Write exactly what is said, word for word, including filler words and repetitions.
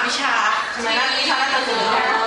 วิชาใช่ไหมนะวิชาน่าจะถึง